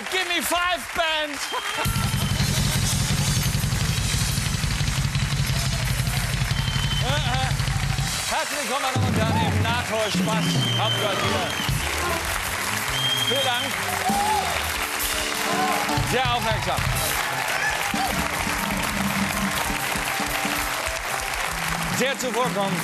Gimme Five Band. Herzlich willkommen, meine Damen und Herren, im NATO-Spaß Hauptquartier. Vielen Dank. Sehr aufmerksam. Sehr zuvorkommend.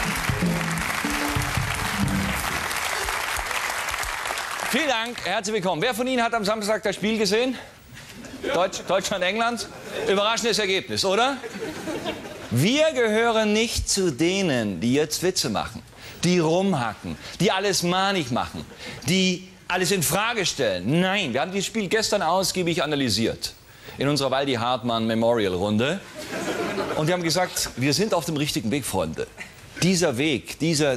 Vielen Dank, herzlich willkommen. Wer von Ihnen hat am Samstag das Spiel gesehen? Deutschland-England? Überraschendes Ergebnis, oder? Wir gehören nicht zu denen, die jetzt Witze machen, die rumhacken, die alles manig machen, die alles in Frage stellen. Nein, wir haben dieses Spiel gestern ausgiebig analysiert in unserer Waldi-Hartmann-Memorial-Runde. Und wir haben gesagt, wir sind auf dem richtigen Weg, Freunde. Dieser Weg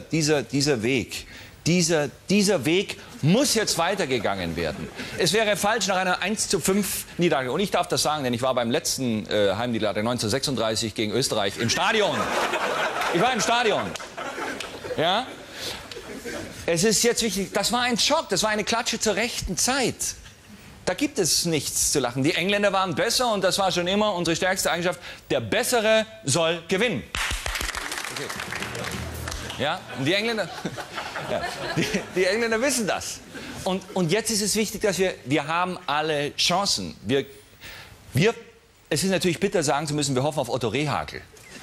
muss jetzt weitergegangen werden. Es wäre falsch nach einer 1:5 Niederlage. Und ich darf das sagen, denn ich war beim letzten Heimniederlage 1936 gegen Österreich im Stadion. Ich war im Stadion. Ja? Es ist jetzt wichtig, das war ein Schock, das war eine Klatsche zur rechten Zeit. Da gibt es nichts zu lachen. Die Engländer waren besser und das war schon immer unsere stärkste Eigenschaft. Der Bessere soll gewinnen. Okay. Ja, und die Engländer, ja, die Engländer wissen das. Und jetzt ist es wichtig, dass wir haben alle Chancen. Es ist natürlich bitter, sagen zu müssen, wir hoffen auf Otto Rehhagel.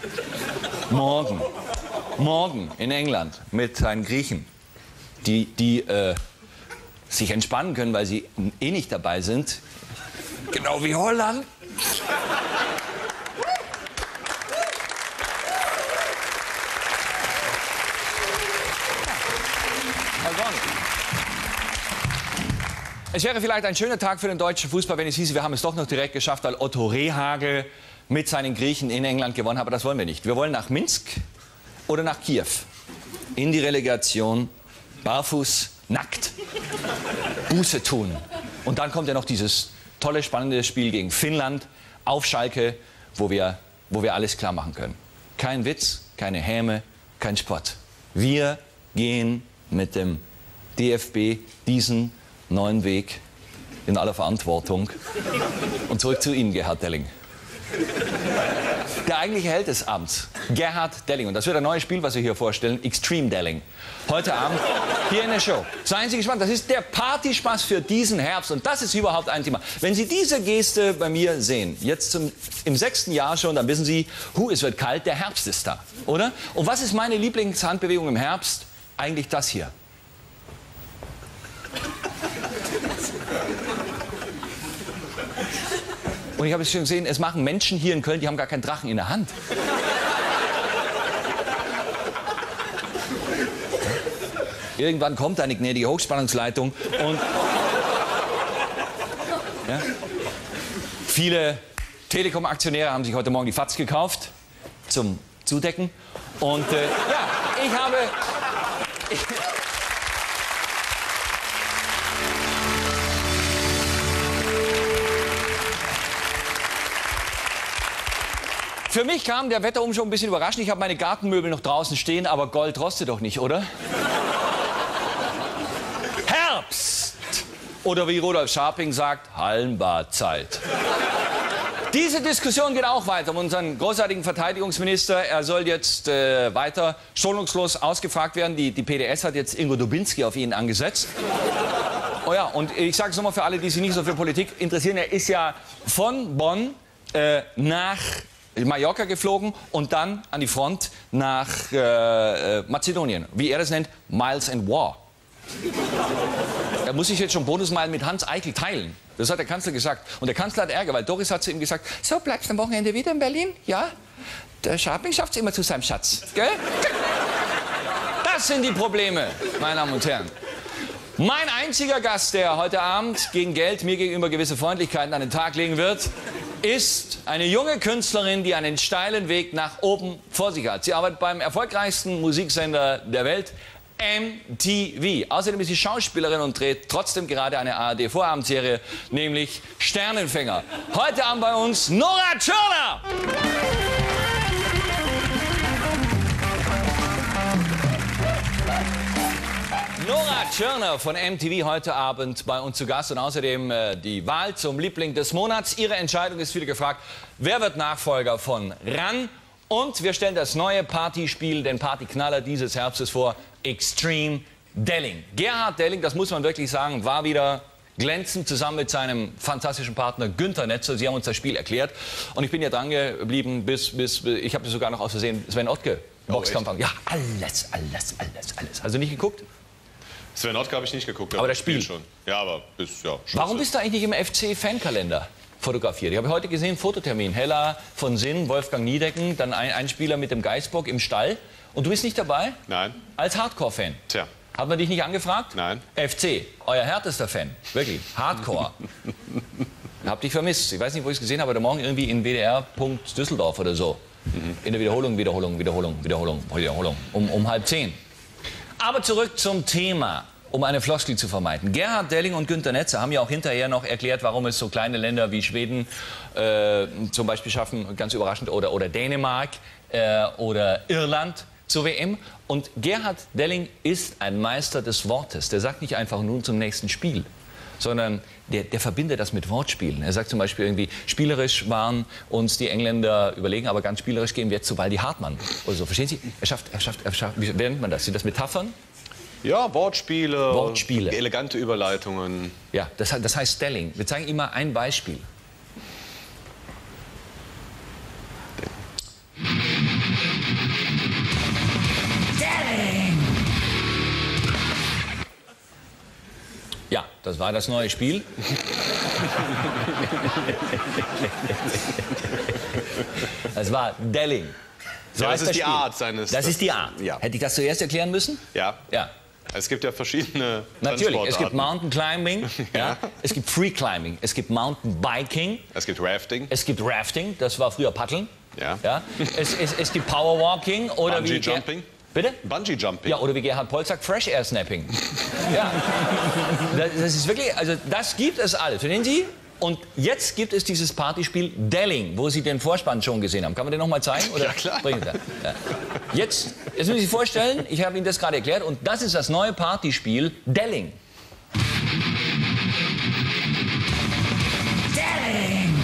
Morgen in England mit seinen Griechen, die sich entspannen können, weil sie eh nicht dabei sind. Genau wie Holland. Es wäre vielleicht ein schöner Tag für den deutschen Fußball, wenn es hieße, wir haben es doch noch direkt geschafft, weil Otto Rehhagel mit seinen Griechen in England gewonnen hat. Aber das wollen wir nicht. Wir wollen nach Minsk oder nach Kiew. In die Relegation, barfuß, nackt, Buße tun. Und dann kommt ja noch dieses tolle, spannende Spiel gegen Finnland auf Schalke, wo wir alles klar machen können. Kein Witz, keine Häme, kein Spott. Wir gehen mit dem DFB diesen neuen Weg in aller Verantwortung. Und zurück zu Ihnen, Gerhard Delling. Der eigentliche Held des Abends, Gerhard Delling. Und das wird ein neues Spiel, was wir hier vorstellen, Extreme Delling. Heute Abend hier in der Show. Seien Sie gespannt, das ist der Partyspaß für diesen Herbst. Und das ist überhaupt ein Thema. Wenn Sie diese Geste bei mir sehen, jetzt im 6. Jahr schon, dann wissen Sie, es wird kalt, der Herbst ist da, oder? Und was ist meine Lieblingshandbewegung im Herbst? Eigentlich das hier. Und ich habe es schon gesehen, es machen Menschen hier in Köln, die haben gar keinen Drachen in der Hand. Irgendwann kommt eine gnädige Hochspannungsleitung und ja, viele Telekom-Aktionäre haben sich heute Morgen die FAZ gekauft zum Zudecken. Und ja, ich habe... Für mich kam der Wetterumschwung ein bisschen überraschend. Ich habe meine Gartenmöbel noch draußen stehen, aber Gold rostet doch nicht, oder? Herbst! Oder wie Rudolf Scharping sagt, Hallenbadzeit. Diese Diskussion geht auch weiter um unseren großartigen Verteidigungsminister. Er soll jetzt weiter schonungslos ausgefragt werden. Die PDS hat jetzt Ingo Dubinski auf ihn angesetzt. Oh ja, und ich sage es nochmal für alle, die sich nicht so für Politik interessieren. Er ist ja von Bonn nach Mallorca geflogen und dann an die Front nach Mazedonien. Wie er das nennt, Miles and War. Er muss sich jetzt schon Bonusmeilen mit Hans Eichel teilen. Das hat der Kanzler gesagt. Und der Kanzler hat Ärger, weil Doris hat zu ihm gesagt, so, bleibst du am Wochenende wieder in Berlin? Ja? Der Scharping schafft es immer zu seinem Schatz. Gell? Das sind die Probleme, meine Damen und Herren. Mein einziger Gast, der heute Abend gegen Geld mir gegenüber gewisse Freundlichkeiten an den Tag legen wird, ist eine junge Künstlerin, die einen steilen Weg nach oben vor sich hat. Sie arbeitet beim erfolgreichsten Musiksender der Welt, MTV. Außerdem ist sie Schauspielerin und dreht trotzdem gerade eine ARD-Vorabendserie, nämlich Sternenfänger. Heute Abend bei uns Nora Tschirner! Nora Tschirner von MTV heute Abend bei uns zu Gast und außerdem die Wahl zum Liebling des Monats. Ihre Entscheidung ist wieder gefragt. Wer wird Nachfolger von RAN? Und wir stellen das neue Partyspiel, den Partyknaller dieses Herbstes vor, Extreme Delling. Gerhard Delling, das muss man wirklich sagen, war wieder glänzend zusammen mit seinem fantastischen Partner Günther Netzer. Sie haben uns das Spiel erklärt. Und ich bin ja dran geblieben, bis ich habe sogar noch aus Versehen Sven Ottke Boxkampf. Ja, alles. Also nicht geguckt? Sven Ottke habe ich nicht geguckt. Aber das Spiel schon. Ja, aber ist ja schon. Warum bist du eigentlich im FC-Fankalender fotografiert? Ich habe heute gesehen, Fototermin. Hella von Sinn, Wolfgang Niedecken, dann ein Spieler mit dem Geißbock im Stall. Und du bist nicht dabei? Nein. Als Hardcore-Fan? Tja. Hat man dich nicht angefragt? Nein. FC, euer härtester Fan. Wirklich. Hardcore. Hab dich vermisst. Ich weiß nicht, wo ich es gesehen habe, aber morgen irgendwie in WDR. Düsseldorf oder so. In der Wiederholung. Um 9:30. Aber zurück zum Thema, um eine Floskel zu vermeiden. Gerhard Delling und Günther Netzer haben ja auch hinterher noch erklärt, warum es so kleine Länder wie Schweden zum Beispiel schaffen, ganz überraschend, oder Dänemark oder Irland zur WM. Und Gerhard Delling ist ein Meister des Wortes. Der sagt nicht einfach nun zum nächsten Spiel, sondern der verbindet das mit Wortspielen. Er sagt zum Beispiel irgendwie, spielerisch waren uns die Engländer überlegen, aber ganz spielerisch gehen wir jetzt zu Waldi Hartmann. Oder so, verstehen Sie? Er schafft, wie nennt man das? Sind das Metaphern? Ja, Wortspiele. Elegante Überleitungen. Ja, das heißt Delling. Wir zeigen ihm mal ein Beispiel. Ja, das war das neue Spiel. Das war Delling. So Ja, das heißt ist die Spiel. Art seines... Das ist die Art. Ja. Hätte ich das zuerst erklären müssen? Ja. Ja. Es gibt ja verschiedene Natürlich, es gibt Transportarten. Mountain Climbing, ja. Es gibt Free Climbing, es gibt Mountain Biking, Es gibt Rafting. es gibt Rafting, das war früher Paddeln. Ja. Ja. Es gibt Powerwalking oder Bungee wie Jumping. Bitte? Bungee Jumping. Ja, oder wie Gerhard Polt sagt, Fresh Air Snapping. Ja. Das ist wirklich, also das gibt es alles, verstehen Sie? Und jetzt gibt es dieses Partyspiel Delling, wo Sie den Vorspann schon gesehen haben. Kann man den noch mal zeigen? Oder? Ja, klar. Ja. Jetzt müssen Sie sich vorstellen, ich habe Ihnen das gerade erklärt, und das ist das neue Partyspiel Delling. Delling!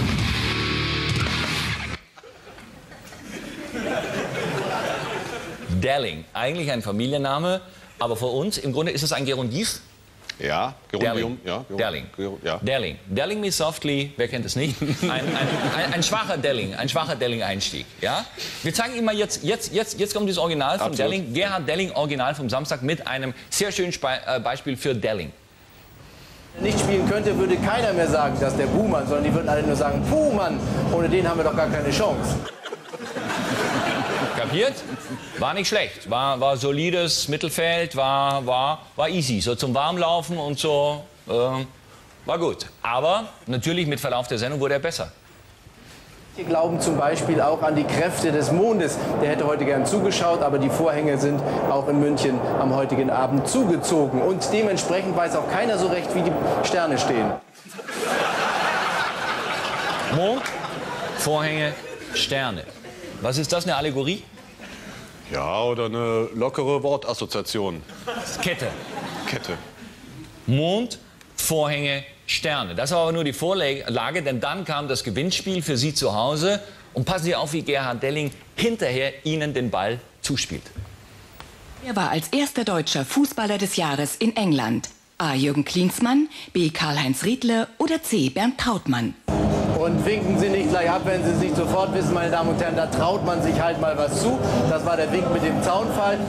Delling, eigentlich ein Familienname, aber für uns im Grunde ist es ein Gerundiv. Ja, Delling. Ja, Delling. Ja. Delling. Delling me softly, wer kennt es nicht? Ein schwacher Delling-Einstieg. Ja? Wir zeigen Ihnen mal jetzt kommt das Original von Absolut. Delling, Gerhard Delling, Original vom Samstag mit einem sehr schönen Beispiel für Delling. Nicht spielen könnte, würde keiner mehr sagen, dass der Buhmann, sondern die würden alle nur sagen, Buhmann, ohne den haben wir doch gar keine Chance. Kapiert? War nicht schlecht. War solides Mittelfeld, war easy. So zum Warmlaufen und so, war gut. Aber natürlich mit Verlauf der Sendung wurde er besser. Wir glauben zum Beispiel auch an die Kräfte des Mondes. Der hätte heute gern zugeschaut, aber die Vorhänge sind auch in München am heutigen Abend zugezogen. Und dementsprechend weiß auch keiner so recht, wie die Sterne stehen. Mond, Vorhänge, Sterne. Was ist das, eine Allegorie? Ja, oder eine lockere Wortassoziation. Kette. Kette. Mond, Vorhänge, Sterne. Das war aber nur die Vorlage, denn dann kam das Gewinnspiel für Sie zu Hause. Und passen Sie auf, wie Gerhard Delling hinterher Ihnen den Ball zuspielt. Er war als erster Deutscher Fußballer des Jahres in England. A. Jürgen Klinsmann, B. Karl-Heinz Riedle oder C. Bernd Trautmann. Und winken Sie nicht gleich ab, wenn Sie es nicht sofort wissen, meine Damen und Herren. Da traut man sich halt mal was zu. Das war der Wink mit dem Zaunfall.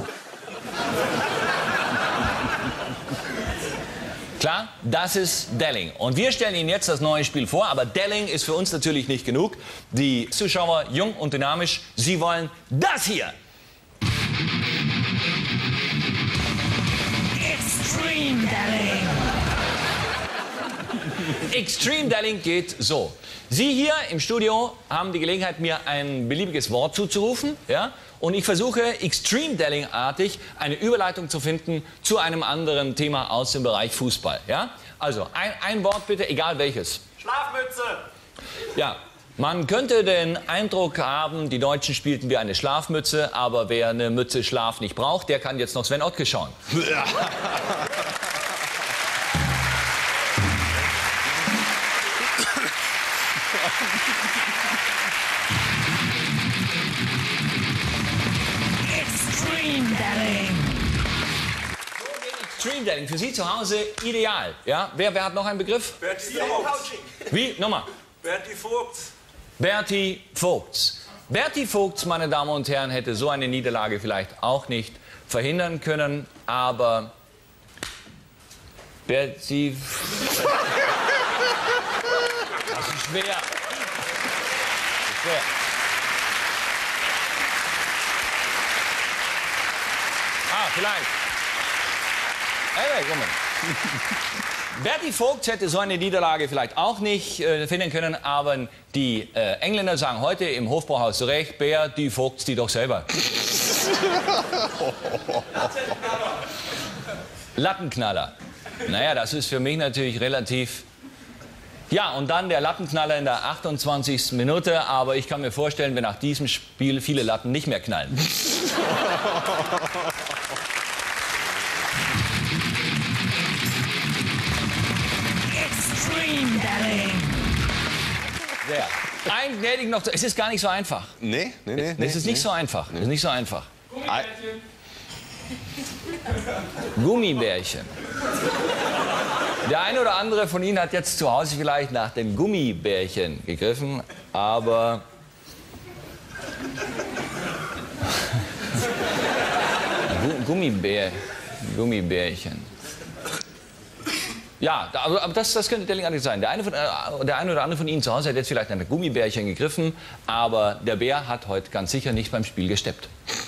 Klar, das ist Delling. Und wir stellen Ihnen jetzt das neue Spiel vor. Aber Delling ist für uns natürlich nicht genug. Die Zuschauer, jung und dynamisch, sie wollen das hier. Extreme Delling. Extreme Delling geht so. Sie hier im Studio haben die Gelegenheit, mir ein beliebiges Wort zuzurufen. Ja? Und ich versuche, Extreme Delling-artig eine Überleitung zu finden zu einem anderen Thema aus dem Bereich Fußball. Ja? Also, ein Wort bitte, egal welches. Schlafmütze! Ja, Man könnte den Eindruck haben, die Deutschen spielten wie eine Schlafmütze, aber wer eine Mütze Schlaf nicht braucht, der kann jetzt noch Sven Ottke schauen. Extreme Dating. Extreme Dating, für Sie zu Hause ideal. Ja? Wer hat noch einen Begriff? Berti Vogts. Wie? Nochmal. Berti Vogts. Berti Vogts. Berti Vogts, meine Damen und Herren, hätte so eine Niederlage vielleicht auch nicht verhindern können, aber Berti... Das ist schwer. Das ist schwer. Vielleicht. Moment. Berti Vogts hätte so eine Niederlage vielleicht auch nicht finden können, aber die Engländer sagen heute im Hofbräuhaus zu Recht, Berti Vogts die doch selber. Lattenknaller. Naja, das ist für mich natürlich relativ... Ja, und dann der Lattenknaller in der 28. Minute, aber ich kann mir vorstellen, wenn nach diesem Spiel viele Latten nicht mehr knallen. Extreme Dating. Sehr. Ein gnädig noch. Es ist gar nicht so einfach. Nee. Es ist nicht so einfach. Es ist nicht so einfach. Gummibärchen. Der eine oder andere von Ihnen hat jetzt zu Hause vielleicht nach den Gummibärchen gegriffen, aber Gummibärchen. Ja, aber das könnte der Link sein. Der eine oder andere von Ihnen zu Hause hat jetzt vielleicht nach den Gummibärchen gegriffen, aber der Bär hat heute ganz sicher nicht beim Spiel gesteppt.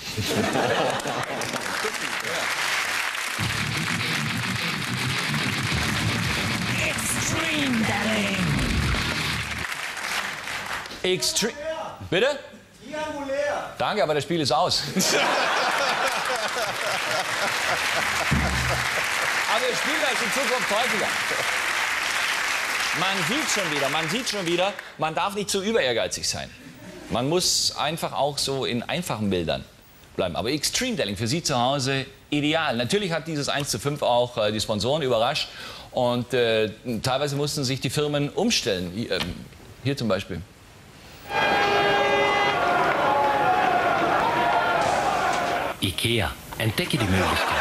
Extreme Dating. Extreme. Bitte? Danke, aber das Spiel ist aus. Aber wir spielen das in Zukunft häufiger. Man sieht schon wieder, man darf nicht zu überehrgeizig sein. Man muss einfach auch so in einfachen Bildern bleiben. Aber Extreme Dating für Sie zu Hause ideal. Natürlich hat dieses 1:5 auch die Sponsoren überrascht. Und teilweise mussten sich die Firmen umstellen. Hier zum Beispiel. IKEA. Entdecke die Möglichkeiten.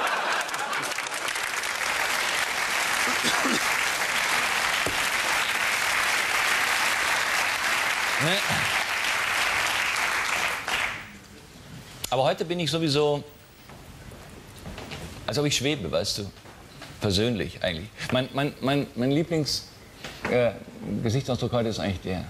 Aber heute bin ich sowieso, als ob ich schwebe, weißt du, persönlich eigentlich. Mein Lieblings-Gesichtsausdruck heute ist eigentlich der.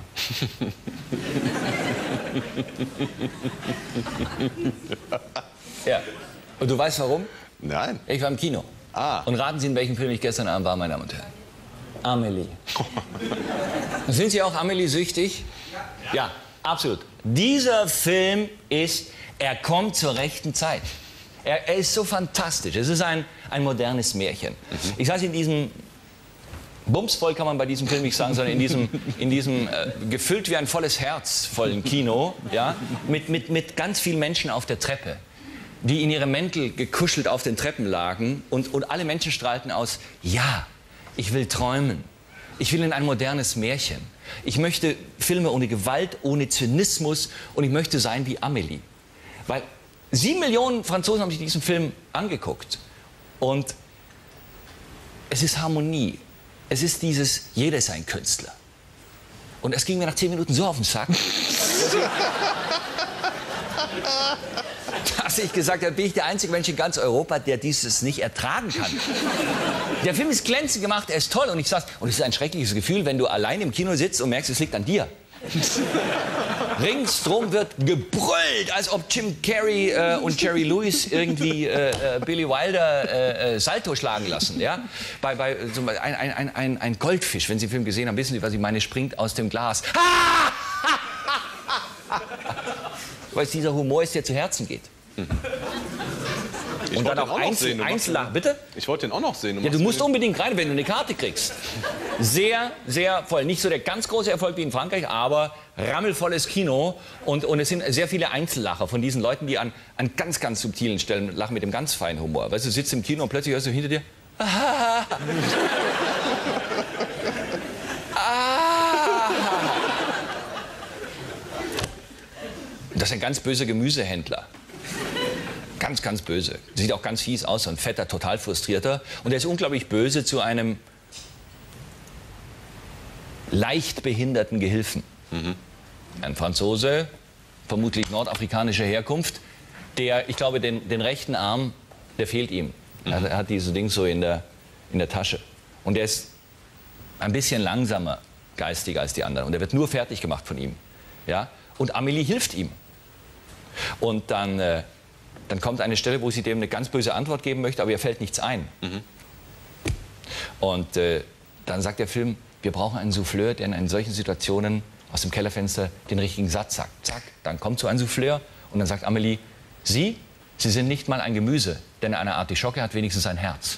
Ja. Und du weißt warum? Nein. Ich war im Kino. Ah. Und raten Sie, in welchem Film ich gestern Abend war, meine Damen und Herren. Amelie. Sind Sie auch Amelie-süchtig? Ja, absolut. Dieser Film er kommt zur rechten Zeit. Er ist so fantastisch. Es ist ein modernes Märchen. Ich saß in diesem, bumsvoll kann man bei diesem Film nicht sagen, sondern in diesem gefüllt wie ein volles Herz vollen Kino, ja, mit ganz vielen Menschen auf der Treppe, die in ihrem Mäntel gekuschelt auf den Treppen lagen und alle Menschen strahlten aus, ja, ich will träumen. Ich will in ein modernes Märchen. Ich möchte Filme ohne Gewalt, ohne Zynismus und ich möchte sein wie Amelie. Weil 7 Millionen Franzosen haben sich diesen Film angeguckt. Und es ist Harmonie. Es ist dieses, jeder ist ein Künstler. Und es ging mir nach 10 Minuten so auf den Sack, dass ich gesagt habe, bin ich der einzige Mensch in ganz Europa, der dieses nicht ertragen kann. Der Film ist glänzend gemacht, er ist toll und es ist ein schreckliches Gefühl, wenn du allein im Kino sitzt und merkst, es liegt an dir. Ringsdrum wird gebrüllt, als ob Jim Carrey und Jerry Lewis irgendwie Billy Wilder Salto schlagen lassen. Ja? Ein Goldfisch, wenn Sie den Film gesehen haben, wissen Sie, was ich meine, springt aus dem Glas. Weil es dieser Humor ist, der zu Herzen geht. Und dann auch Einzellachen. Bitte? Ich wollte den auch noch sehen. Ja, du musst unbedingt rein, wenn du eine Karte kriegst. Sehr, sehr voll. Nicht so der ganz große Erfolg wie in Frankreich, aber rammelvolles Kino. Und es sind sehr viele Einzellacher von diesen Leuten, die an ganz, ganz subtilen Stellen lachen mit dem ganz feinen Humor. Weißt du, du sitzt im Kino und plötzlich hörst du hinter dir... Das ist ein ganz böser Gemüsehändler. Ganz, ganz böse. Sieht auch ganz fies aus, so ein fetter, total frustrierter. Und er ist unglaublich böse zu einem leicht behinderten Gehilfen. Ein Franzose, vermutlich nordafrikanischer Herkunft, der, ich glaube, den rechten Arm, der fehlt ihm. Er hat dieses Ding so in der Tasche. Und er ist ein bisschen langsamer geistig als die anderen. Und er wird nur fertig gemacht von ihm. Ja? Und Amélie hilft ihm. Und dann kommt eine Stelle, wo sie dem eine ganz böse Antwort geben möchte, aber ihr fällt nichts ein. Und dann sagt der Film, wir brauchen einen Souffleur, der in solchen Situationen aus dem Kellerfenster den richtigen Satz sagt. Zack, dann kommt so ein Souffleur und dann sagt Amélie, Sie sind nicht mal ein Gemüse, denn eine Artischocke hat wenigstens ein Herz.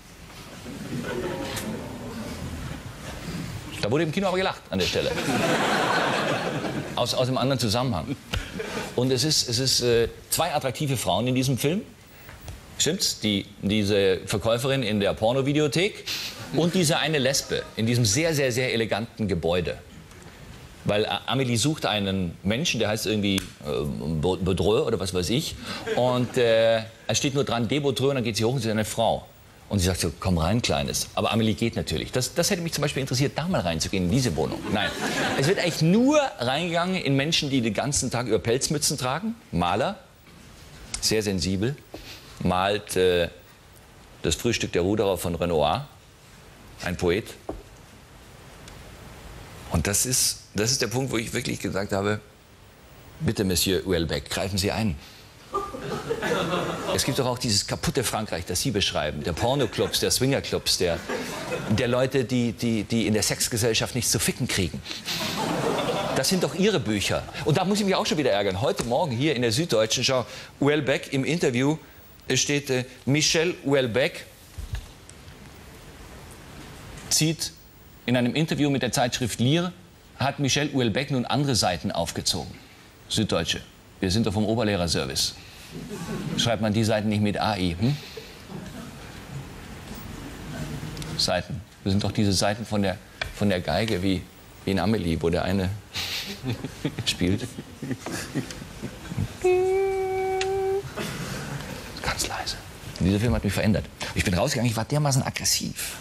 Da wurde im Kino aber gelacht an der Stelle. Aus einem anderen Zusammenhang. Und es ist zwei attraktive Frauen in diesem Film. Stimmt's? Diese Verkäuferin in der Pornovideothek und diese eine Lesbe in diesem sehr, sehr, sehr eleganten Gebäude. Weil Amélie sucht einen Menschen, der heißt irgendwie Baudreux oder was weiß ich. Und es steht nur dran, de Baudreux, und dann geht sie hoch und sie ist eine Frau. Und sie sagt so, komm rein, Kleines. Aber Amélie geht natürlich. Das hätte mich zum Beispiel interessiert, da mal reinzugehen, in diese Wohnung. Nein, es wird eigentlich nur reingegangen in Menschen, die den ganzen Tag über Pelzmützen tragen. Maler, sehr sensibel, malt das Frühstück der Ruderer von Renoir, ein Poet. Und das ist der Punkt, wo ich wirklich gesagt habe, bitte, Monsieur Houellebecq, greifen Sie ein. Es gibt doch auch dieses kaputte Frankreich, das Sie beschreiben, der Pornoclubs, der Swingerclubs, der Leute, die in der Sexgesellschaft nichts zu ficken kriegen. Das sind doch Ihre Bücher. Und da muss ich mich auch schon wieder ärgern. Heute Morgen hier in der Süddeutschen Schau, Houellebecq im Interview, steht, Michel Houellebecq zieht in einem Interview mit der Zeitschrift Lire, hat Michel Houellebecq nun andere Seiten aufgezogen. Süddeutsche. Wir sind doch vom Oberlehrerservice. Schreibt man die Seiten nicht mit AI? Seiten. Das sind doch diese Seiten von der Geige wie in Amélie, wo der eine spielt. Ganz leise. Und dieser Film hat mich verändert. Ich bin rausgegangen, ich war dermaßen aggressiv.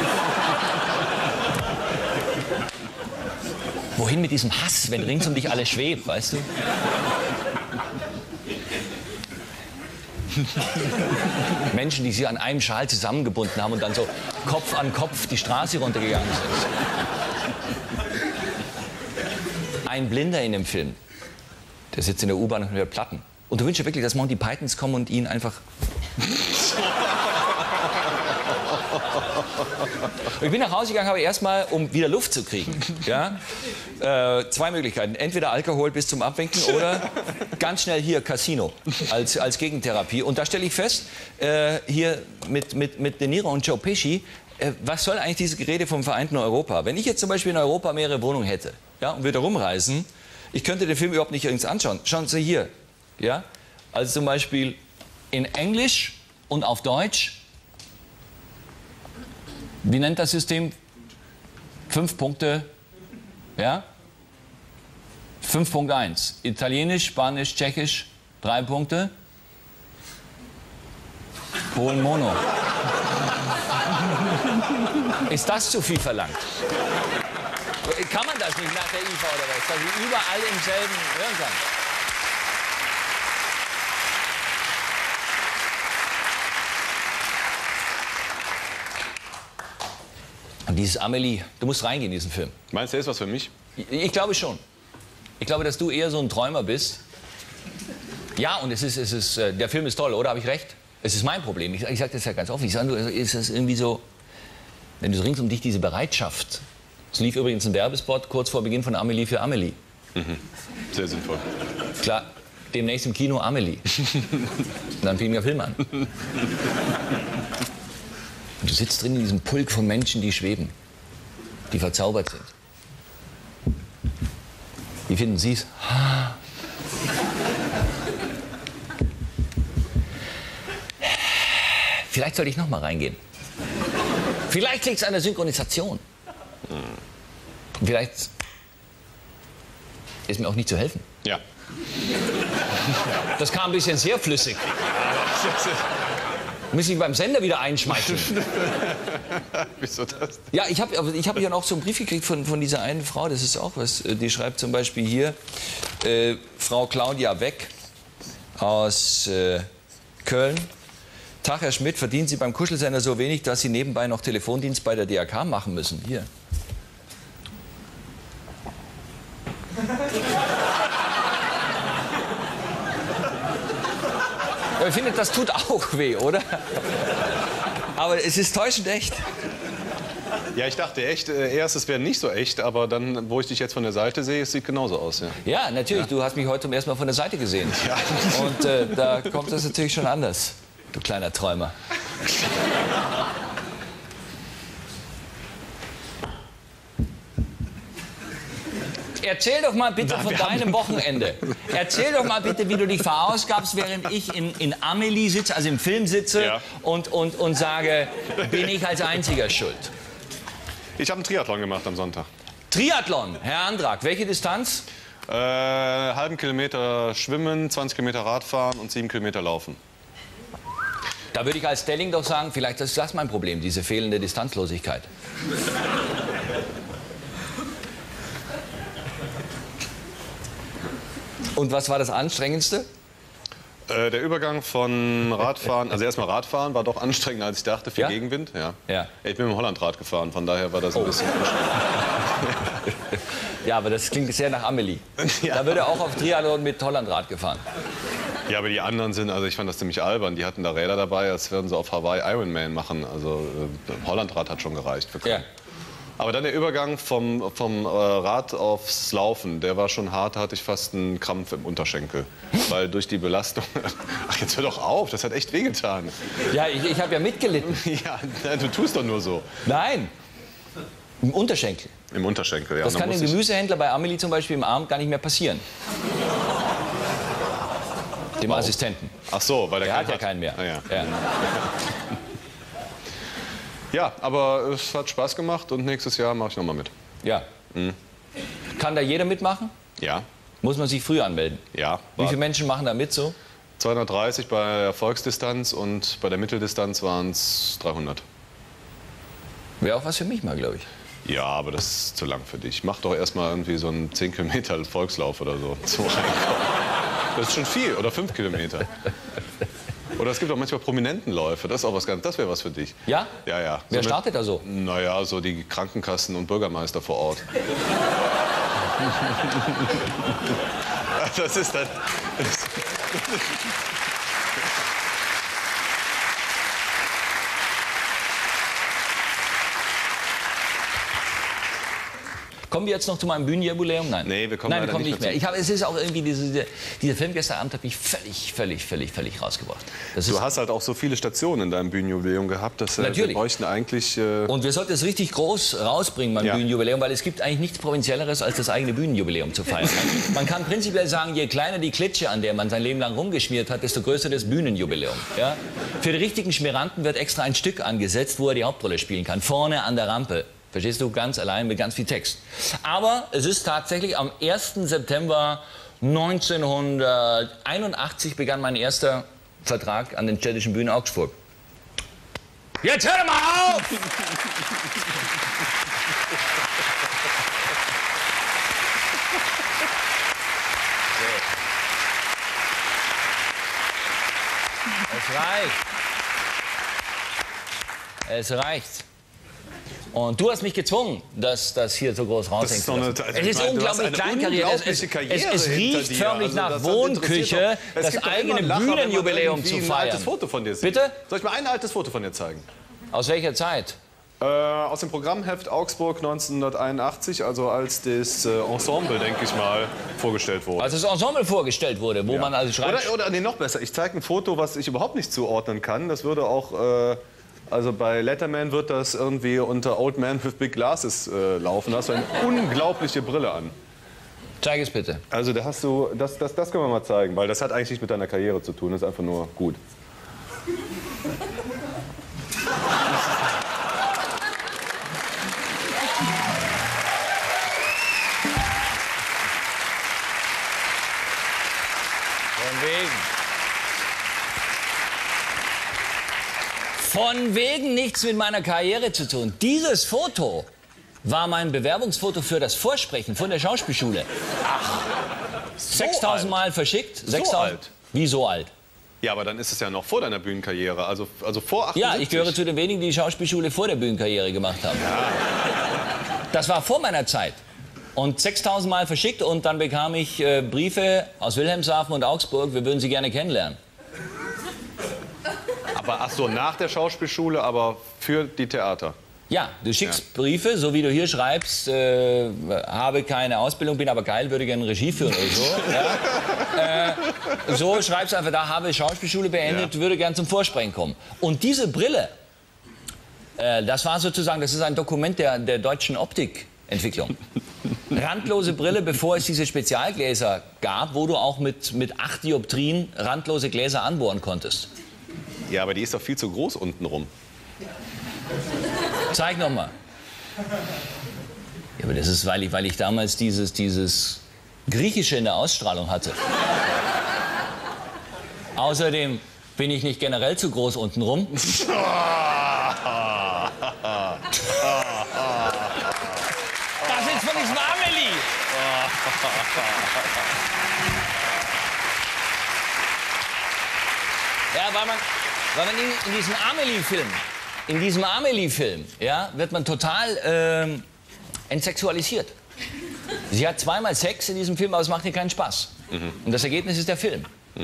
Wohin mit diesem Hass, wenn rings um dich alles schwebt, weißt du? Menschen, die sie an einem Schal zusammengebunden haben und dann so Kopf an Kopf die Straße runtergegangen sind. Ein Blinder in dem Film, der sitzt in der U-Bahn und hört Platten. Und du wünschst dir wirklich, dass Monty Pythons kommen und ihn einfach... Ich bin nach Hause gegangen, habe erstmal, um wieder Luft zu kriegen, ja, zwei Möglichkeiten. Entweder Alkohol bis zum Abwinken oder ganz schnell hier Casino als Gegentherapie. Und da stelle ich fest, hier mit De Niro und Joe Pesci, was soll eigentlich diese Gerede vom vereinten Europa? Wenn ich jetzt zum Beispiel in Europa mehrere Wohnungen hätte, ja, und würde rumreisen, ich könnte den Film überhaupt nicht übrigens anschauen. Schauen Sie hier, ja, also zum Beispiel in Englisch und auf Deutsch. Wie nennt das System? 5 Punkte, ja? 5.1. Italienisch, Spanisch, Tschechisch, 3 Punkte. Polen Mono. Ist das zu viel verlangt? Kann man das nicht nach der IFA oder was? Dass ich überall im selben hören kann. Und dieses Amélie, du musst reingehen in diesen Film. Meinst du, der ist was für mich? Ich glaube schon. Ich glaube, dass du eher so ein Träumer bist. Ja, und der Film ist toll, oder? Habe ich recht? Es ist mein Problem. Ich sage das ja ganz offen. Ich sage, ist das irgendwie so, wenn du rings um dich diese Bereitschaft. Es lief übrigens ein Werbespot kurz vor Beginn von Amélie für Amélie. Sehr sinnvoll. Klar, demnächst im Kino Amelie. Und dann fing der Film an. Und du sitzt drin in diesem Pulk von Menschen, die schweben, die verzaubert sind. Wie finden Sie es? Vielleicht sollte ich noch mal reingehen. Vielleicht liegt es an der Synchronisation. Vielleicht ist mir auch nicht zu helfen. Ja. Das kam ein bisschen sehr flüssig. Muss ich beim Sender wieder einschmeicheln. Wieso das? Ja, ich hab ja noch so einen Brief gekriegt von dieser einen Frau, das ist auch was. Die schreibt zum Beispiel hier, Frau Claudia Weck aus Köln. Tag, Herr Schmidt, verdienen Sie beim Kuschelsender so wenig, dass Sie nebenbei noch Telefondienst bei der DRK machen müssen? Hier. Ich finde, das tut auch weh, oder? Aber es ist täuschend echt. Ja, ich dachte echt, erst es wäre nicht so echt, aber dann, wo ich dich jetzt von der Seite sehe, es sieht genauso aus. Ja, ja natürlich, ja. Du hast mich heute zum ersten Mal von der Seite gesehen. Ja. Und da kommt das natürlich schon anders, du kleiner Träumer. Erzähl doch mal bitte von deinem Wochenende. Erzähl doch mal bitte, wie du dich verausgabst, während ich in Amelie sitze, also im Film sitze, ja. und sage, bin ich als Einziger schuld? Ich habe einen Triathlon gemacht am Sonntag. Triathlon, Herr Andrak, welche Distanz? Halben Kilometer schwimmen, 20 Kilometer Radfahren und 7 Kilometer laufen. Da würde ich als Stelling doch sagen, vielleicht ist das mein Problem, diese fehlende Distanzlosigkeit. Und was war das Anstrengendste? Der Übergang von Radfahren, also erstmal Radfahren, war doch anstrengender als ich dachte, viel Gegenwind. Ja. Ja. Ich bin mit dem Hollandrad gefahren, von daher war das ein bisschen anstrengend. Ja, aber das klingt sehr nach Amelie. Ja. Da würde auch auf Triathlon mit Hollandrad gefahren. Ja, aber die anderen sind, also ich fand das ziemlich albern. Die hatten da Räder dabei, als würden sie auf Hawaii Ironman machen. Also Hollandrad hat schon gereicht. Ja. Aber dann der Übergang vom Rad aufs Laufen, der war schon hart, da hatte ich fast einen Krampf im Unterschenkel. Weil durch die Belastung... Ach, jetzt hör doch auf, das hat echt wehgetan. Ja, ich habe ja mitgelitten. Ja, du tust doch nur so. Nein, im Unterschenkel. Im Unterschenkel, ja. Das kann dem Gemüsehändler bei Amelie zum Beispiel im Abend gar nicht mehr passieren. Dem Assistenten. Ach so, weil der hat ja keinen mehr. Ah, ja. Ja. Ja, aber es hat Spaß gemacht und nächstes Jahr mache ich nochmal mit. Ja. Mhm. Kann da jeder mitmachen? Ja. Muss man sich früh anmelden? Ja. Wie viele Menschen machen da mit so? 230 bei der Erfolgsdistanz und bei der Mitteldistanz waren es 300. Wäre auch was für mich mal, glaube ich. Ja, aber das ist zu lang für dich. Mach doch erstmal irgendwie so einen 10 Kilometer Volkslauf oder so. Das ist schon viel. Oder 5 Kilometer. Oder es gibt auch manchmal Prominentenläufe. Das ist auch was ganz, das wäre was für dich. Ja? Ja, ja. Wer startet da so? Naja, so die Krankenkassen und Bürgermeister vor Ort. Das ist dann... Kommen wir jetzt noch zu meinem Bühnenjubiläum? Nein. Nee, wir kommen nicht mehr. Es ist auch irgendwie, dieser Film gestern Abend hat mich völlig rausgebracht. Du hast halt auch so viele Stationen in deinem Bühnenjubiläum gehabt, dass wir bräuchten eigentlich... Und wir sollten es richtig groß rausbringen beim Bühnenjubiläum, weil es gibt eigentlich nichts Provinzielleres, als das eigene Bühnenjubiläum zu feiern. Man kann prinzipiell sagen, je kleiner die Klitsche, an der man sein Leben lang rumgeschmiert hat, desto größer das Bühnenjubiläum. Ja? Für den richtigen Schmieranten wird extra ein Stück angesetzt, wo er die Hauptrolle spielen kann, vorne an der Rampe. Verstehst du? Ganz allein mit ganz viel Text. Aber es ist tatsächlich am 1. September 1981 begann mein erster Vertrag an den Städtischen Bühnen Augsburg. Jetzt hör mal auf! Es reicht. Es reicht. Und du hast mich gezwungen, dass das hier so groß raushängt. Es ist unglaublich kleinkariert. Es riecht förmlich nach Wohnküche, das eigene Bühnenjubiläum zu feiern. Ein altes Foto von dir sehen. Bitte? Soll ich mal ein altes Foto von dir zeigen? Aus welcher Zeit? Aus dem Programmheft Augsburg 1981, also als das Ensemble, denke ich mal, vorgestellt wurde. Als das Ensemble vorgestellt wurde, wo man also schreibt... Oder nee, noch besser, ich zeige ein Foto, was ich überhaupt nicht zuordnen kann. Das würde auch, also bei Letterman wird das irgendwie unter Old Man with Big Glasses laufen. Da hast du eine unglaubliche Brille an. Zeig es bitte. Also da hast du, das können wir mal zeigen, weil das hat eigentlich nichts mit deiner Karriere zu tun, das ist einfach nur gut. Von wegen nichts mit meiner Karriere zu tun. Dieses Foto war mein Bewerbungsfoto für das Vorsprechen von der Schauspielschule. Ach, 6000 Mal verschickt. 6000. So alt? Wie so alt? Ja, aber dann ist es ja noch vor deiner Bühnenkarriere, also vor 78. Ja, ich gehöre zu den wenigen, die Schauspielschule vor der Bühnenkarriere gemacht haben. Ja. Das war vor meiner Zeit. Und 6000 Mal verschickt und dann bekam ich Briefe aus Wilhelmshaven und Augsburg, wir würden Sie gerne kennenlernen. Aber ach so, nach der Schauspielschule, aber für die Theater. Ja, du schickst Briefe, so wie du hier schreibst, habe keine Ausbildung, bin aber geil, würde gerne Regie führen oder so. Ja. So schreibst du einfach da, habe Schauspielschule beendet, würde gerne zum Vorsprechen kommen. Und diese Brille, das war sozusagen, das ist ein Dokument der deutschen Optikentwicklung. Randlose Brille, bevor es diese Spezialgläser gab, wo du auch mit 8 Dioptrien randlose Gläser anbohren konntest. Ja, aber die ist doch viel zu groß unten rum. Zeig noch mal. Ja, aber das ist, weil ich damals dieses Griechische in der Ausstrahlung hatte. Außerdem bin ich nicht generell zu groß unten rum. Das ist von diesem Amelie. Ja, weil man in diesem Amelie-Film, ja, wird man total entsexualisiert. Sie hat zweimal Sex in diesem Film, aber es macht ihr keinen Spaß. Und das Ergebnis ist der Film.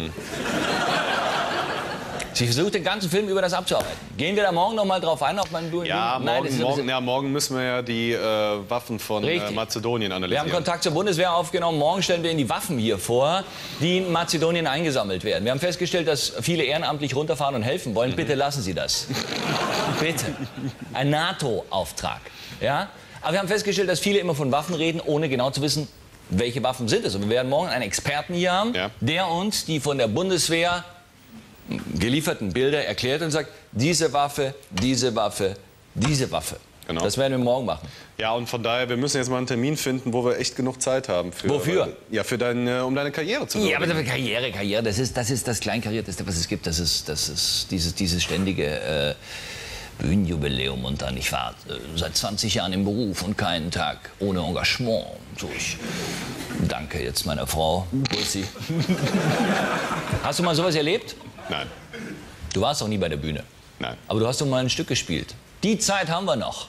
Sie versucht den ganzen Film über das abzuarbeiten. Gehen wir da morgen noch mal drauf ein, ob man... Ja, morgen müssen wir ja die Waffen von Mazedonien analysieren. Wir haben Kontakt zur Bundeswehr aufgenommen. Morgen stellen wir Ihnen die Waffen hier vor, die in Mazedonien eingesammelt werden. Wir haben festgestellt, dass viele ehrenamtlich runterfahren und helfen wollen. Bitte lassen Sie das. Bitte. Ein NATO-Auftrag. Ja? Aber wir haben festgestellt, dass viele immer von Waffen reden, ohne genau zu wissen, welche Waffen sind es. Und wir werden morgen einen Experten hier haben, der uns die von der Bundeswehr gelieferten Bilder erklärt und sagt, diese Waffe, diese Waffe, diese Waffe. Genau. Das werden wir morgen machen. Ja, und von daher, wir müssen jetzt mal einen Termin finden, wo wir echt genug Zeit haben. Wofür? Ja, um deine Karriere zu Ja, aber Karriere, das ist das Kleinkarierteste, was es gibt. Das ist dieses ständige Bühnenjubiläum und dann, ich war seit 20 Jahren im Beruf und keinen Tag ohne Engagement. So, ich danke jetzt meiner Frau. Bussi. Hast du mal sowas erlebt? Nein. Du warst doch nie bei der Bühne. Nein. Aber du hast doch mal ein Stück gespielt. Die Zeit haben wir noch.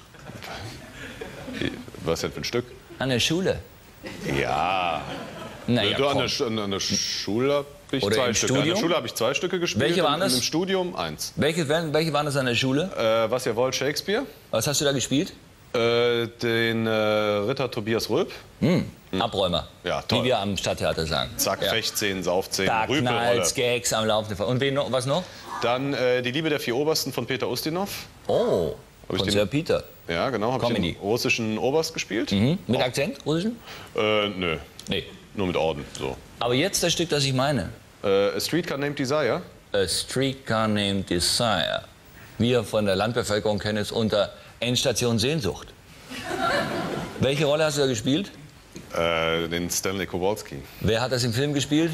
Was denn für ein Stück? An der Schule. Ja. Naja, an der Schule habe ich Oder 2 im Stücke. Studium? An der Schule habe ich 2 Stücke gespielt. Welche waren das? Und im Studium 1. Welche waren das an der Schule? Was ihr wollt, Shakespeare. Was hast du da gespielt? Den Ritter Tobias Röb. Abräumer. Ja, toll. Wie wir am Stadttheater sagen. Zack, Ja. Fechtszenen, Saufszenen, Da Rüpelrolle. knallt's, Gags am laufenden. Und was noch? Dann Die Liebe der 4 Obersten von Peter Ustinov. Oh, ich von den- Sir Peter. Ja, genau. Habe ich Comedy. den russischen Oberst gespielt. Mit Akzent, russischen? Nö, Nee. nur mit Orden. So. Aber jetzt das Stück, das ich meine. A Streetcar Named Desire. A Streetcar Named Desire. Wir von der Landbevölkerung kennen es unter Endstation Sehnsucht. Welche Rolle hast du da gespielt? Den Stanley Kowalski. Wer hat das im Film gespielt?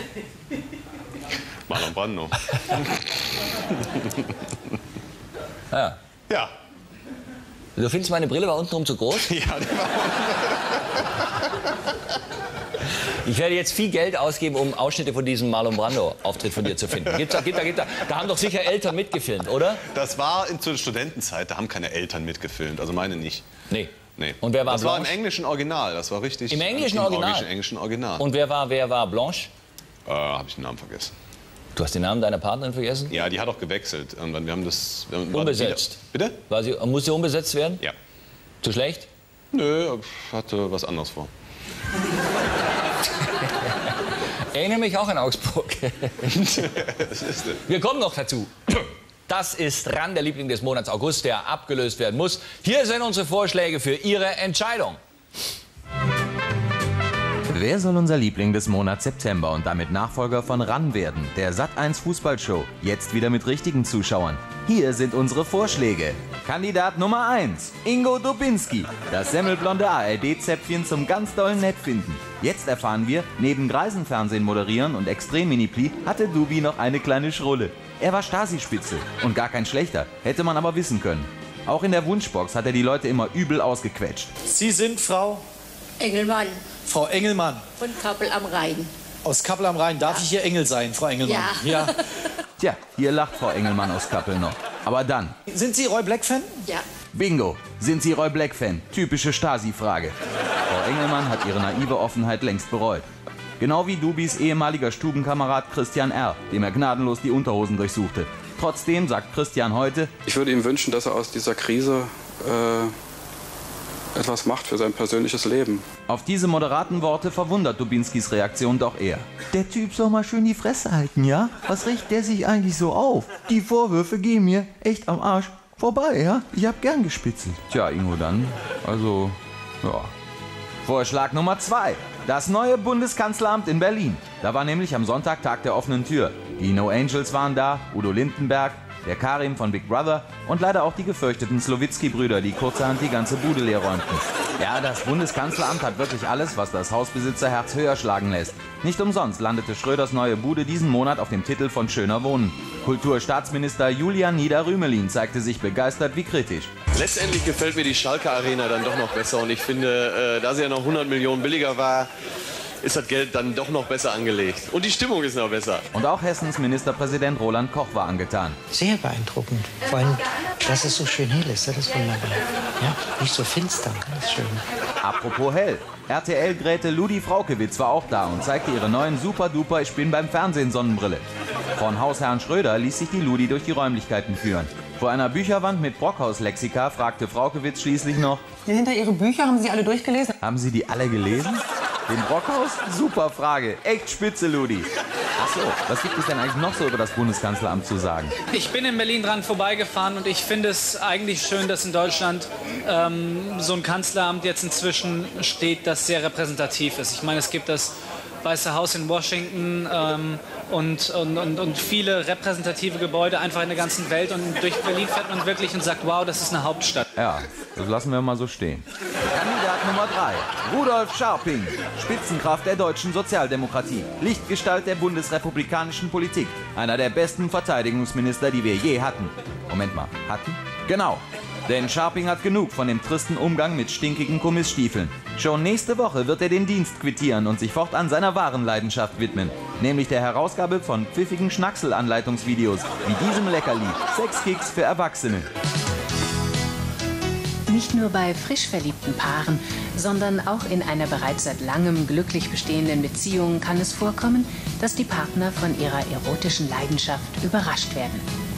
Marlon Brando. Ja. Ja. Du findest, meine Brille war untenrum zu groß? Ja, die war Ich werde jetzt viel Geld ausgeben, um Ausschnitte von diesem Marlon Brando-Auftritt von dir zu finden. Gibt's da. Da haben doch sicher Eltern mitgefilmt, oder? Das war zur Studentenzeit, da haben keine Eltern mitgefilmt, also meine nicht. Nee. Nee. Und wer war Das war im Blanche? englischen Original, das war richtig. Im englischen Original? Im englischen Original. Und wer war Blanche? Habe ich den Namen vergessen. Du hast den Namen deiner Partnerin vergessen? Ja, die hat auch gewechselt. Irgendwann. Wir haben das... Unbesetzt. Bitte? Muss sie umbesetzt werden? Ja. Zu schlecht? Nö, hatte was anderes vor. Erinnere mich auch an Augsburg. Wir kommen noch dazu. Das ist RAN, der Liebling des Monats August, der abgelöst werden muss. Hier sind unsere Vorschläge für Ihre Entscheidung. Wer soll unser Liebling des Monats September und damit Nachfolger von RAN werden? Der Sat.1 Fußballshow. Jetzt wieder mit richtigen Zuschauern. Hier sind unsere Vorschläge. Kandidat Nummer 1, Ingo Dubinski. Das semmelblonde ARD-Zäpfchen zum ganz dollen Nettfinden. Jetzt erfahren wir, neben Greisenfernsehen moderieren und Extrem-Mini-Pli hatte Dubi noch eine kleine Schrulle. Er war Stasi-Spitze und gar kein schlechter, hätte man aber wissen können. Auch in der Wunschbox hat er die Leute immer übel ausgequetscht. Sie sind Frau? Engelmann. Frau Engelmann. Von Kappel am Rhein. Aus Kappel am Rhein. Darf ich Ihr Engel sein, Frau Engelmann? Ja. Tja, hier lacht Frau Engelmann aus Kappel noch. Aber dann. Sind Sie Roy Black-Fan? Ja. Bingo. Sind Sie Roy Black-Fan? Typische Stasi-Frage. Frau Engelmann hat ihre naive Offenheit längst bereut. Genau wie Dubis ehemaliger Stubenkamerad Christian R., dem er gnadenlos die Unterhosen durchsuchte. Trotzdem sagt Christian heute: Ich würde ihm wünschen, dass er aus dieser Krise etwas macht für sein persönliches Leben. Auf diese moderaten Worte verwundert Dubinskis Reaktion doch eher. Der Typ soll mal schön die Fresse halten, ja? Was regt der sich eigentlich so auf? Die Vorwürfe gehen mir echt am Arsch vorbei, ja? Ich hab gern gespitzelt. Tja, Ingo, dann, also, ja. Vorschlag Nummer 2. Das neue Bundeskanzleramt in Berlin. Da war nämlich am Sonntag Tag der offenen Tür. Die No Angels waren da, Udo Lindenberg, der Karim von Big Brother und leider auch die gefürchteten Slowitzki-Brüder, die kurzerhand die ganze Bude leer räumten. Ja, das Bundeskanzleramt hat wirklich alles, was das Hausbesitzerherz höher schlagen lässt. Nicht umsonst landete Schröders neue Bude diesen Monat auf dem Titel von Schöner Wohnen. Kulturstaatsminister Julian Nieder-Rümelin zeigte sich begeistert wie kritisch. Letztendlich gefällt mir die Schalke Arena dann doch noch besser und ich finde, da sie ja noch 100 Millionen billiger war, ist das Geld dann doch noch besser angelegt. Und die Stimmung ist noch besser. Und auch Hessens Ministerpräsident Roland Koch war angetan. Sehr beeindruckend. Vor allem, dass es so schön hell ist. Das ist wunderbar. Ja, nicht so finster. Das ist schön. Apropos hell. RTL-Gräte Ludi Fraukewitz war auch da und zeigte ihre neuen Super-Duper Ich bin beim Fernsehen Sonnenbrille. Von Hausherrn Schröder ließ sich die Ludi durch die Räumlichkeiten führen. Vor einer Bücherwand mit Brockhaus-Lexika fragte Fraukewitz schließlich noch: Hier hinter Ihre Bücher, haben Sie alle durchgelesen? Haben Sie die alle gelesen? Den Brockhaus? Super Frage. Echt spitze, Ludi. Achso, was gibt es denn eigentlich noch so über das Bundeskanzleramt zu sagen? Ich bin in Berlin dran vorbeigefahren und ich finde es eigentlich schön, dass in Deutschland so ein Kanzleramt jetzt inzwischen steht, das sehr repräsentativ ist. Ich meine, es gibt das Weiße Haus in Washington und viele repräsentative Gebäude einfach in der ganzen Welt. Und durch Berlin fährt man wirklich und sagt, wow, das ist eine Hauptstadt. Ja, das lassen wir mal so stehen. Kandidat Nummer 3, Rudolf Scharping. Spitzenkraft der deutschen Sozialdemokratie. Lichtgestalt der bundesrepublikanischen Politik. Einer der besten Verteidigungsminister, die wir je hatten. Moment mal, hatten? Genau. Denn Scharping hat genug von dem tristen Umgang mit stinkigen Kommissstiefeln. Schon nächste Woche wird er den Dienst quittieren und sich fortan seiner wahren Leidenschaft widmen. Nämlich der Herausgabe von pfiffigen Schnacksel-Anleitungsvideos, wie diesem Leckerli. Sexkicks für Erwachsene. Nicht nur bei frisch verliebten Paaren, sondern auch in einer bereits seit langem glücklich bestehenden Beziehung kann es vorkommen, dass die Partner von ihrer erotischen Leidenschaft überrascht werden.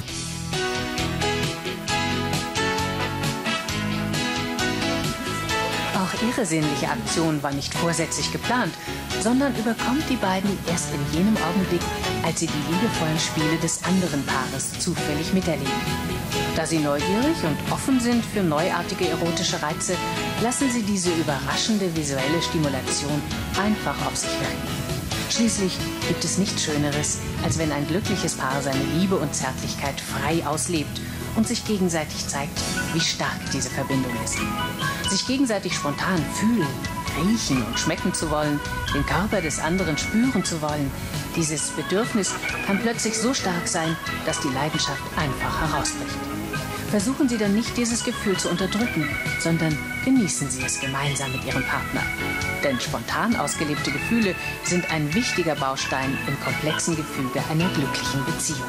Auch ihre sinnliche Aktion war nicht vorsätzlich geplant, sondern überkommt die beiden erst in jenem Augenblick, als sie die liebevollen Spiele des anderen Paares zufällig miterleben. Da sie neugierig und offen sind für neuartige erotische Reize, lassen sie diese überraschende visuelle Stimulation einfach auf sich wirken. Schließlich gibt es nichts Schöneres, als wenn ein glückliches Paar seine Liebe und Zärtlichkeit frei auslebt und sich gegenseitig zeigt, wie stark diese Verbindung ist. Sich gegenseitig spontan fühlen, riechen und schmecken zu wollen, den Körper des anderen spüren zu wollen, dieses Bedürfnis kann plötzlich so stark sein, dass die Leidenschaft einfach herausbricht. Versuchen Sie dann nicht, dieses Gefühl zu unterdrücken, sondern genießen Sie es gemeinsam mit Ihrem Partner. Denn spontan ausgelebte Gefühle sind ein wichtiger Baustein im komplexen Gefüge einer glücklichen Beziehung.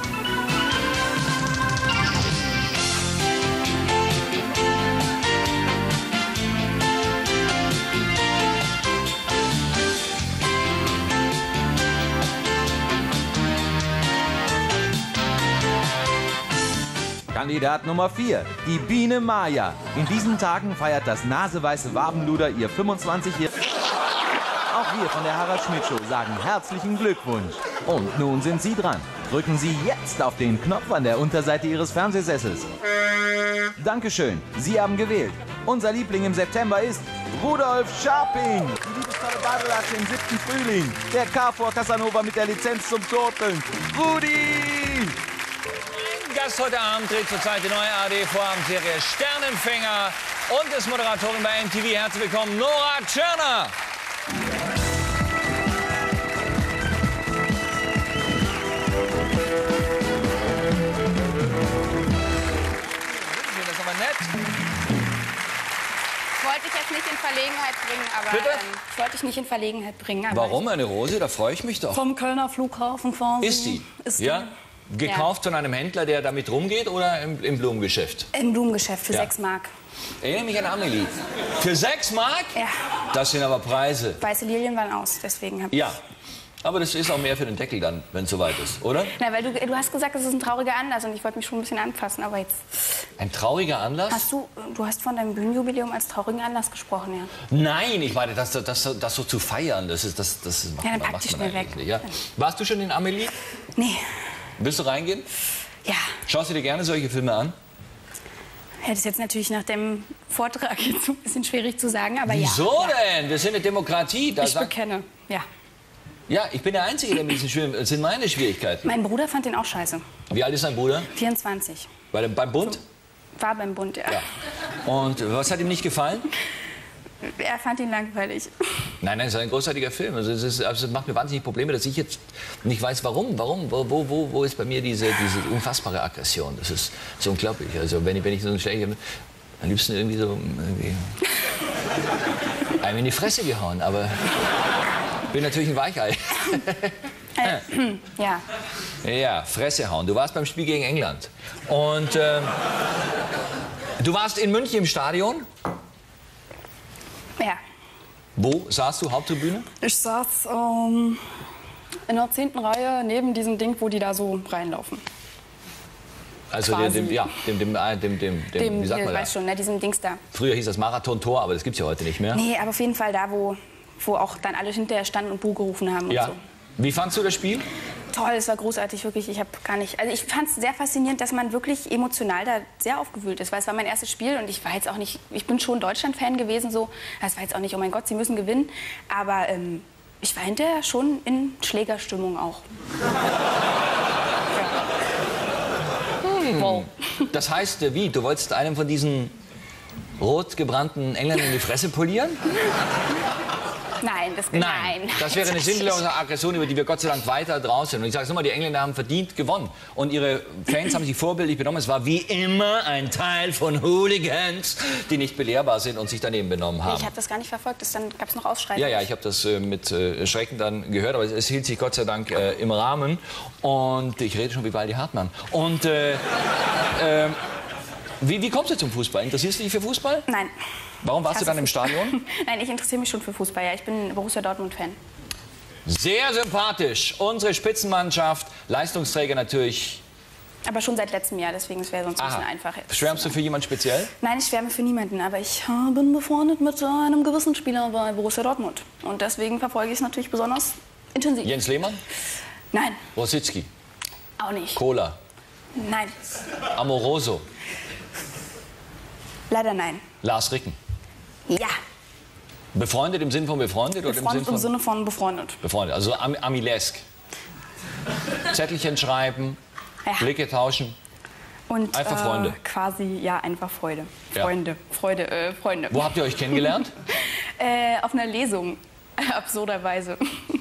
Kandidat Nummer 4, die Biene Maya. In diesen Tagen feiert das naseweiße Wabenluder ihr 25-jähriges... Auch wir von der Harald Schmidt Show sagen herzlichen Glückwunsch. Und nun sind Sie dran. Drücken Sie jetzt auf den Knopf an der Unterseite Ihres Fernsehsessels. Dankeschön, Sie haben gewählt. Unser Liebling im September ist Rudolf Scharping. Die liebevolle Badelatze im 7. Frühling. Der KFOR Casanova mit der Lizenz zum Turteln. Rudi! Gast heute Abend dreht zurzeit die neue ARD-Vorabendserie Sternenfänger und ist Moderatorin bei MTV. Herzlich willkommen, Nora Tschirner. Das ist aber nett. Wollte ich jetzt nicht in Verlegenheit bringen, aber Bitte? ich wollte dich nicht in Verlegenheit bringen. Aber Warum eine Rose? Da freue ich mich doch. Vom Kölner Flughafen quasi. Ist die? Ist ja? die. Gekauft von einem Händler, der damit rumgeht, oder im Blumengeschäft? Im Blumengeschäft für Ja. 6 Mark. Erinnere mich an Amelie. Für 6 Mark? Ja. Das sind aber Preise. Weiße Lilien waren aus, deswegen habe ich... Ja. Aber das ist auch mehr für den Deckel dann, wenn es soweit ist, oder? Na, weil du hast gesagt, das ist ein trauriger Anlass und ich wollte mich schon ein bisschen anpassen, aber jetzt... Ein trauriger Anlass? Du hast von deinem Bühnenjubiläum als traurigen Anlass gesprochen, ja. Nein, ich meine, das so zu feiern, das macht, Ja, dann pack macht die man schnell eigentlich weg. nicht. Ja. Warst du schon in Amelie? Nee. Willst du reingehen? Ja. Schaust du dir gerne solche Filme an? Ja, das ist jetzt natürlich nach dem Vortrag jetzt ein bisschen schwierig zu sagen, aber Wieso ja. denn? Wir sind eine Demokratie. Da Ich bekenne, ja. Ja, ich bin der Einzige, der mit diesen Schwierigkeiten... Das sind meine Schwierigkeiten. Mein Bruder fand den auch scheiße. Wie alt ist dein Bruder? 24. Beim Bund? War beim Bund, ja. Und was hat ihm nicht gefallen? Er fand ihn langweilig. Nein, es ist ein großartiger Film. Also es macht mir wahnsinnig Probleme, dass ich jetzt nicht weiß, warum. Wo ist bei mir diese unfassbare Aggression? Das ist so unglaublich. Also wenn ich so ein Schläger... Am liebsten irgendwie so... einem in die Fresse gehauen, aber... Ich bin natürlich ein Weichei. Ja. Ja, Fresse hauen. Du warst beim Spiel gegen England. Und du warst in München im Stadion. Ja. Wo saßt du? Haupttribüne? Ich saß in der 10. Reihe neben diesem Ding, wo die da so reinlaufen. Also dem, wie sagt man ich da? weiß schon, ne, diesem Dings da. Früher hieß das Marathon-Tor, aber das gibt's ja heute nicht mehr. Nee, aber auf jeden Fall da, wo auch dann alle hinterher standen und Buh gerufen haben und Ja. so. Wie fandst du das Spiel? Toll, es war großartig, wirklich. Ich habe gar nicht. Also ich fand es sehr faszinierend, dass man wirklich emotional da sehr aufgewühlt ist, weil es war mein erstes Spiel und ich war jetzt auch nicht. Ich bin schon Deutschland-Fan gewesen, so. Das war jetzt auch nicht, oh mein Gott, sie müssen gewinnen. Aber ich war hinterher schon in Schlägerstimmung auch. Wow. Das heißt, wie? Du wolltest einem von diesen rot gebrannten Engländern in die Fresse polieren? Nein, Das wäre eine sinnlose Aggression, über die wir Gott sei Dank weiter draußen sind. Und ich sage es nochmal, die Engländer haben verdient gewonnen. Und ihre Fans haben sich vorbildlich benommen. Es war wie immer ein Teil von Hooligans, die nicht belehrbar sind und sich daneben benommen haben. Ich habe das gar nicht verfolgt. Dann gab es noch Ausschreitungen. Ja, ich habe das mit Schrecken dann gehört, aber es hielt sich Gott sei Dank im Rahmen. Und ich rede schon wie Waldi Hartmann. Und wie kommst du zum Fußball? Interessierst du dich für Fußball? Nein. Warum warst du dann im Stadion? Nein, ich interessiere mich schon für Fußball. Ja, ich bin Borussia Dortmund-Fan. Sehr sympathisch. Unsere Spitzenmannschaft, Leistungsträger natürlich. Aber schon seit letztem Jahr, deswegen wäre es sonst ein bisschen einfach. Schwärmst du für jemanden speziell? Nein, ich schwärme für niemanden, aber ich bin befreundet mit einem gewissen Spieler bei Borussia Dortmund. Und deswegen verfolge ich es natürlich besonders intensiv. Jens Lehmann? Nein. Rositzky? Auch nicht. Kohler? Nein. Amoroso? Leider nein. Lars Ricken? Ja. Befreundet im Sinne von befreundet? Befreundet oder im Sinne von befreundet. Befreundet, also Amilesk. Zettelchen schreiben, Ja. Blicke tauschen. Und Einfach Freunde. Quasi, ja, einfach Freude. Ja. Freunde. Wo habt ihr euch kennengelernt? Auf einer Lesung, absurderweise.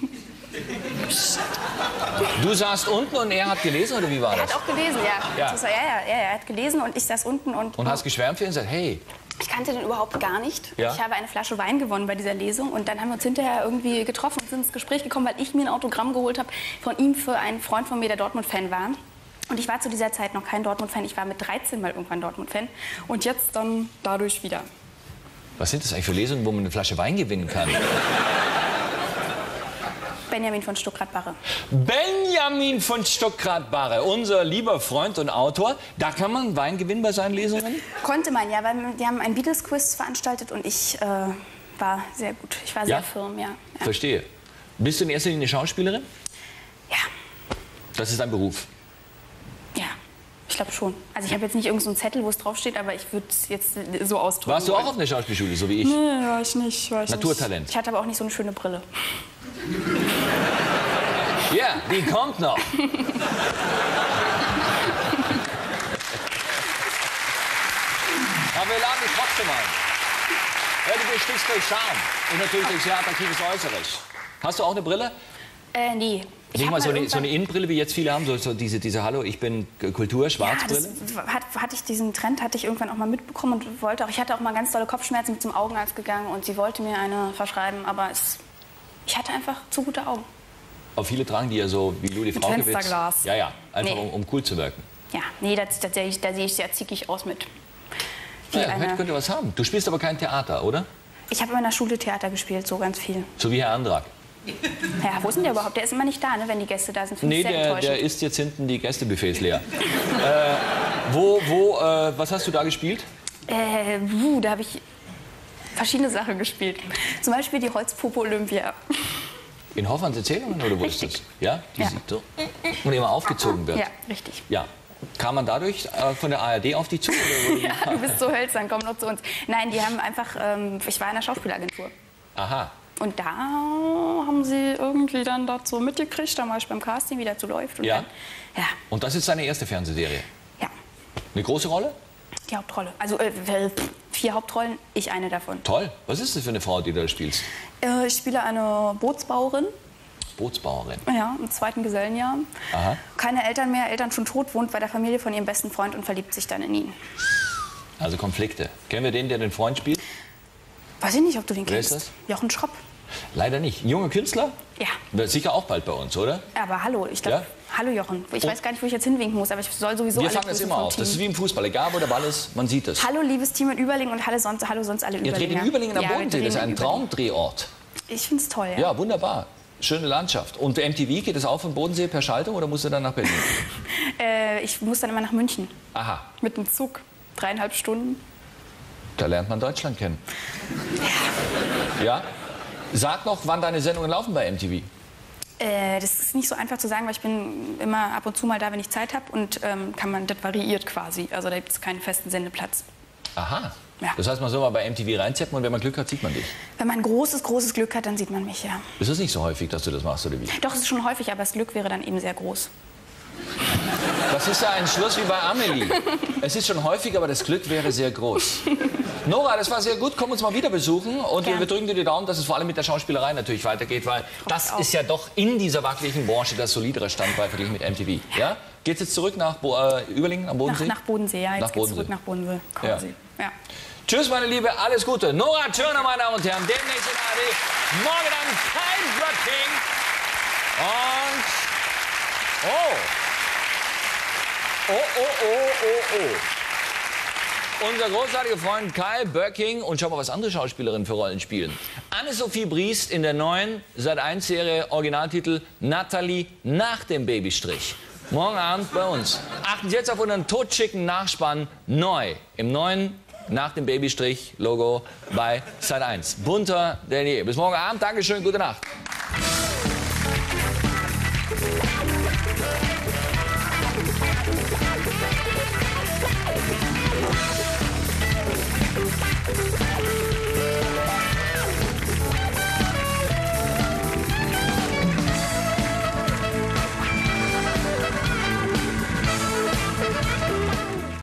Du saßt unten und er hat gelesen, oder wie war Er das? hat auch gelesen, ja. Ja. Er hat gelesen und ich saß unten Und hast geschwärmt für ihn und gesagt, hey, ich kannte den überhaupt gar nicht. Ja. Ich habe eine Flasche Wein gewonnen bei dieser Lesung und dann haben wir uns hinterher irgendwie getroffen und sind ins Gespräch gekommen, weil ich mir ein Autogramm geholt habe von ihm für einen Freund von mir, der Dortmund-Fan war. Und ich war zu dieser Zeit noch kein Dortmund-Fan. Ich war mit 13 mal irgendwann Dortmund-Fan und jetzt dann dadurch wieder. was sind das eigentlich für Lesungen, wo man eine Flasche Wein gewinnen kann? Benjamin von Stuckrad-Barre. Benjamin von Stuckrad-Barre, unser lieber Freund und Autor. Da kann man Wein gewinnen bei seinen Lesungen? Konnte man, ja, weil die haben ein Beatles-Quiz veranstaltet und ich war sehr gut. Ich war sehr firm, ja. Verstehe. Bist du in erster Linie Schauspielerin? Ja. Das ist dein Beruf? Ja, ich glaube schon. Also ich habe jetzt nicht irgendeinen Zettel, wo es draufsteht, aber ich würde es jetzt so ausdrücken. Warst du auch auf einer Schauspielschule, so wie ich? Nee, war ich nicht. Naturtalent. Ich hatte aber auch nicht so eine schöne Brille. Ja, die kommt noch. Aber wir laden dich trotzdem ein. Ja, du bestichst durch Charme und natürlich durch sehr attraktives Äußeres. Hast du auch eine Brille? Nee. Nicht mal so eine Innenbrille, wie jetzt viele haben, so diese Hallo, ich bin Kultur, Schwarzbrille? Ja, diesen Trend hatte ich irgendwann auch mal mitbekommen und wollte auch, ich hatte auch mal ganz dolle Kopfschmerzen, bin zum Augenarzt gegangen und sie wollte mir eine verschreiben, aber ich hatte einfach zu gute Augen. Aber viele tragen die ja so wie Ludi Fraukewitz. Fensterglas. Ja, einfach um cool zu wirken. Ja, nee, da sehe ich sehr zickig aus mit. Ja, heute könnte was haben. Du spielst aber kein Theater, oder? Ich habe in meiner Schule Theater gespielt, so ganz viel. So wie Herr Andrak. Ja, wo ist denn der überhaupt? Der ist immer nicht da, ne, wenn die Gäste da sind. Nee, der isst jetzt hinten die Gästebuffets leer. Was hast du da gespielt? Da habe ich verschiedene Sachen gespielt. Zum Beispiel die Holzpuppe Olympia. In Hoffmanns Erzählungen oder wo ist das? Ja? Die sieht so. Und immer aufgezogen wird. Ja, richtig. Ja. Kam man dadurch von der ARD auf dich zu? Oder ja, du bist so hölzern, komm noch zu uns. Nein, die haben einfach, ich war in der Schauspielagentur. Aha. Und da haben sie irgendwie dann dazu mitgekriegt, da war ich beim Casting, wie dazu läuft. Und ja? Dann, ja. Und das ist deine erste Fernsehserie? Ja. Eine große Rolle? Die Hauptrolle. Also 4 Hauptrollen, ich eine davon. Toll. Was ist das für eine Frau, die du da spielst? Ich spiele eine Bootsbauerin. Bootsbauerin? Ja, im 2. Gesellenjahr. Aha. Keine Eltern mehr, Eltern schon tot, wohnt bei der Familie von ihrem besten Freund und verliebt sich dann in ihn. Also Konflikte. Kennen wir den, der den Freund spielt? Weiß ich nicht, ob du den Wer kennst. ist das? Jochen Schropp. Leider nicht. Ein junger Künstler? Ja. Wird sicher auch bald bei uns, oder? Aber hallo, ich glaube, hallo Jochen. Ich weiß gar nicht, wo ich jetzt hinwinken muss, aber ich soll sowieso Wir alle fangen das immer auf. Das ist wie im Fußball. Egal, wo der Ball ist, man sieht es. Hallo, liebes Team in Überlingen und hallo sonst alle Überlinger. Ihr dreht in Überlingen am Bodensee. Das ist ein Traumdrehort. Ich finde es toll, ja. Ja, wunderbar. Schöne Landschaft. Und MTV, geht es auch von Bodensee per Schaltung oder musst du dann nach Berlin? Ich muss dann immer nach München. Aha. Mit dem Zug. 3,5 Stunden. Da lernt man Deutschland kennen. Ja? Sag noch, wann deine Sendungen laufen bei MTV. Das ist nicht so einfach zu sagen, weil ich bin immer ab und zu mal da, wenn ich Zeit habe. Und das variiert quasi. Also da gibt es keinen festen Sendeplatz. Aha. Ja. Das heißt, man soll mal bei MTV reinzappen und wenn man Glück hat, sieht man dich. Wenn man großes Glück hat, dann sieht man mich, ja. Ist das nicht so häufig, dass du das machst, oder wie? Doch, es ist schon häufig, aber das Glück wäre dann eben sehr groß. Das ist ja ein Schluss wie bei Amelie. Es ist schon häufig, aber das Glück wäre sehr groß. Nora, das war sehr gut. Komm uns mal wieder besuchen. Und wir drücken dir die Daumen, dass es vor allem mit der Schauspielerei natürlich weitergeht, weil das ist ja doch in dieser wackeligen Branche das solidere Standbein verglichen mit MTV. Ja? Geht's jetzt zurück nach Überlingen am Bodensee? Nach Bodensee, ja. Jetzt geht's zurück nach Bodensee. Quasi. Ja. Tschüss, meine Liebe. Alles Gute. Nora Tschirner, meine Damen und Herren. Demnächst in ARD. Morgen dann Kyle Böcking. Und... Unser großartiger Freund Kyle Böcking und schau mal, was andere Schauspielerinnen für Rollen spielen. Anne-Sophie Briest in der neuen Sat.1-Serie, Originaltitel Natalie nach dem Babystrich. Morgen Abend bei uns. Achten Sie jetzt auf unseren totschicken Nachspann neu. Im neuen nach dem Babystrich Logo bei Sat.1. Bunter denn je. Bis morgen Abend. Dankeschön. Gute Nacht.